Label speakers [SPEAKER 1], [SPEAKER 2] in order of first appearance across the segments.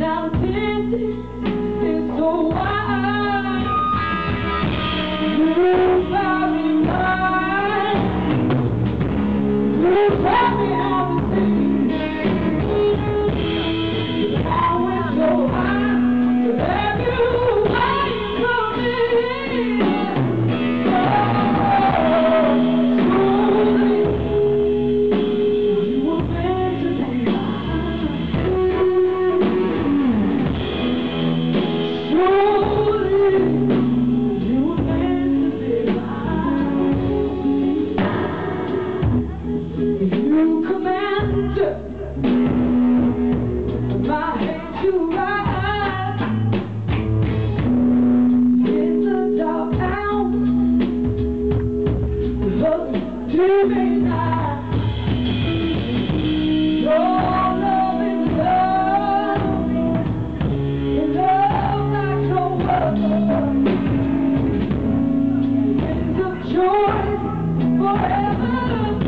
[SPEAKER 1] Now the distance is so wide. You very mine. You tell me how to sing. Now it's so high to have you where you come in. Truly, you were meant to be mine. Truly, you were meant to be mine. You commanded my hand to rise in the dark hour of the dreaming night. Your love is love, and love like no other. It's a joy forever.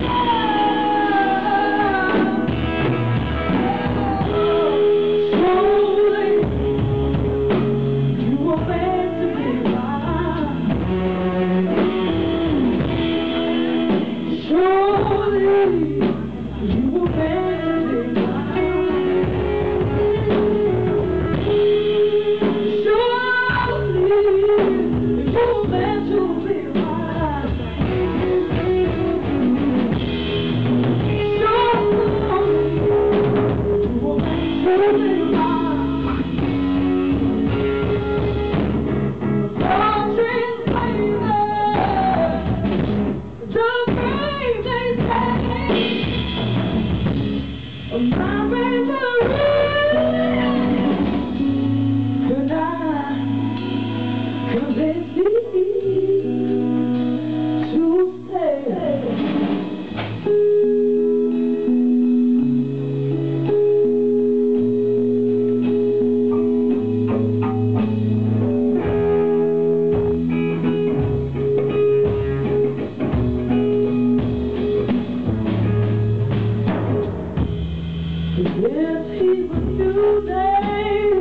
[SPEAKER 1] If he would do that,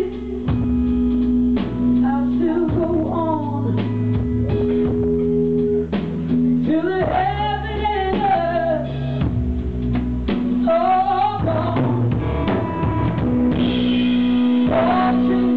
[SPEAKER 1] I'll still go on till the heaven and earth all gone. Watching